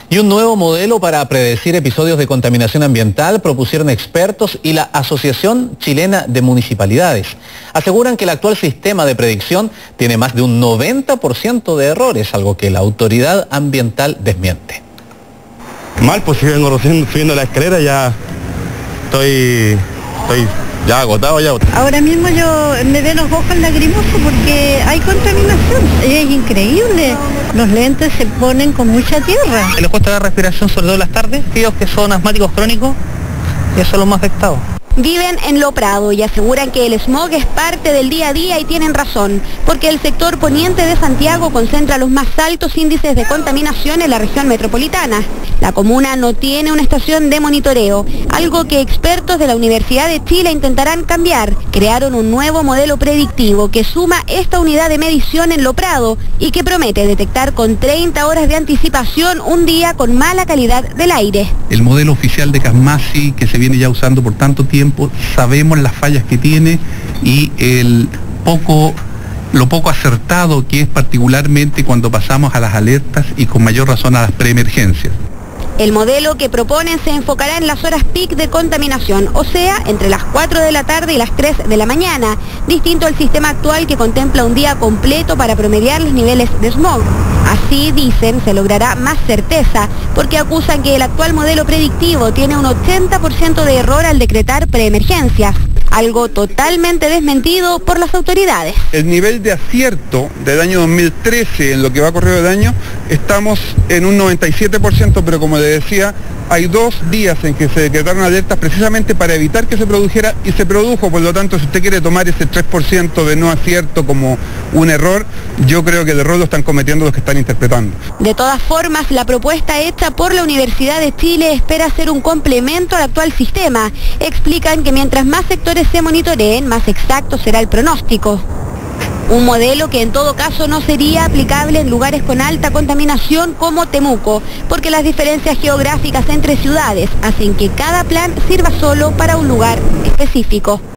Y un nuevo modelo para predecir episodios de contaminación ambiental propusieron expertos y la Asociación Chilena de Municipalidades. Aseguran que el actual sistema de predicción tiene más de un 90% de errores, algo que la autoridad ambiental desmiente. Mal, pues si vengo recién subiendo la escalera, ya estoy ya agotado ya. Ahora mismo yo me veo los ojos lagrimosos porque hay contaminación, es increíble. Los lentes se ponen con mucha tierra. Les cuesta la respiración, sobre todo en las tardes, aquellos que son asmáticos crónicos, y eso es lo más afectado. Viven en Lo Prado y aseguran que el smog es parte del día a día y tienen razón, porque el sector poniente de Santiago concentra los más altos índices de contaminación en la región metropolitana. La comuna no tiene una estación de monitoreo, algo que expertos de la Universidad de Chile intentarán cambiar. Crearon un nuevo modelo predictivo que suma esta unidad de medición en Lo Prado y que promete detectar con 30 horas de anticipación un día con mala calidad del aire. El modelo oficial de Casmasi, que se viene ya usando por tanto tiempo, sabemos las fallas que tiene y lo poco acertado que es, particularmente cuando pasamos a las alertas y con mayor razón a las preemergencias. El modelo que proponen se enfocará en las horas peak de contaminación, o sea, entre las 4 de la tarde y las 3 de la mañana, distinto al sistema actual que contempla un día completo para promediar los niveles de smog. Así, dicen, se logrará más certeza, porque acusan que el actual modelo predictivo tiene un 80% de error al decretar preemergencias, algo totalmente desmentido por las autoridades. El nivel de acierto del año 2013 en lo que va corrido de año, estamos en un 97%, pero como le decía, hay 2 días en que se decretaron alertas precisamente para evitar que se produjera y se produjo. Por lo tanto, si usted quiere tomar ese 3% de no acierto como un error, yo creo que el error lo están cometiendo los que están interpretando. De todas formas, la propuesta hecha por la Universidad de Chile espera ser un complemento al actual sistema. Explican que mientras más sectores se monitoreen, más exacto será el pronóstico. Un modelo que en todo caso no sería aplicable en lugares con alta contaminación como Temuco, porque las diferencias geográficas entre ciudades hacen que cada plan sirva solo para un lugar específico.